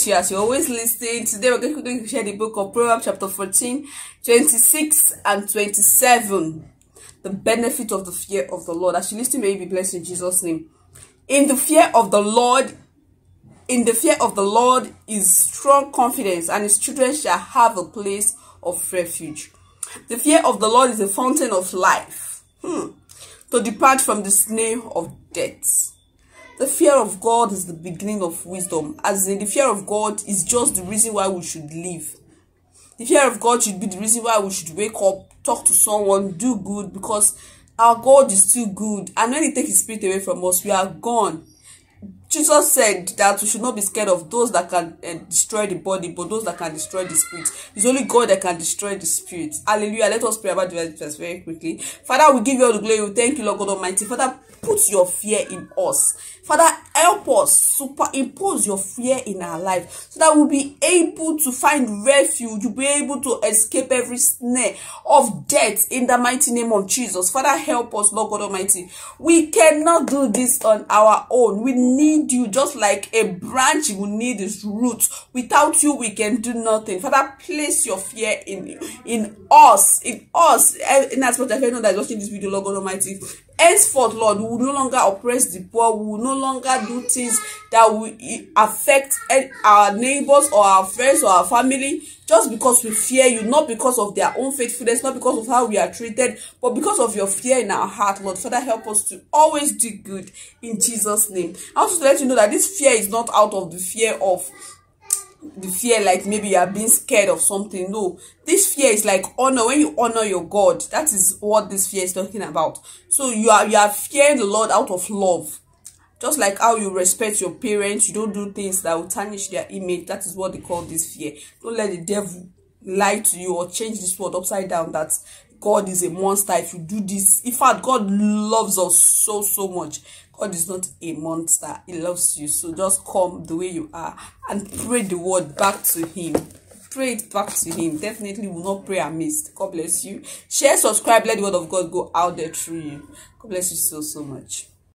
you as you always listen. Today we're going to share the book of Proverbs chapter 14, 26 and 27. The benefit of the fear of the Lord. As you listen, may you be blessed in Jesus' name. In the fear of the Lord is strong confidence, and his children shall have a place of refuge. The fear of the Lord is a fountain of life, to depart from the snare of death. The fear of God is the beginning of wisdom, as in the fear of God is just the reason why we should live. The fear of God should be the reason why we should wake up, talk to someone, do good, because our God is too good. And when he takes his spirit away from us, we are gone. Jesus said that we should not be scared of those that can destroy the body, but those that can destroy the spirit. It's only God that can destroy the spirit. Hallelujah. Let us pray about the verse very quickly. Father, we give you all the glory. We thank you, Lord God Almighty. Father, put your fear in us. Father, help us superimpose your fear in our life so that we'll be able to find refuge. You'll be able to escape every snare of death in the mighty name of Jesus. Father, help us, Lord God Almighty. We cannot do this on our own. We need you, just like a branch will need its roots. Without you, we can do nothing. Father, place your fear in us. In as much as I know that is watching this video, Lord God Almighty. Henceforth, Lord, we will no longer oppress the poor. We will no longer do things that will affect our neighbors or our friends or our family just because we fear you, not because of their own faithfulness, not because of how we are treated, but because of your fear in our heart, Lord. Father, help us to always do good in Jesus' name. I want to let you know that this fear is not out of the fear like maybe you are being scared of something. No, this fear is like honor. When you honor your God, that is what this fear is talking about. So you are fearing the Lord out of love, just like how you respect your parents. You don't do things that will tarnish their image. That is what they call this fear. Don't let the devil lie to you or change this word upside down, that God is a monster if you do this. In fact, God loves us so much. God is not a monster. He loves you. So just come the way you are and pray the word back to him. Pray it back to him. Definitely will not pray amiss. God bless you. Share, subscribe, let the word of God go out there through you. God bless you so much.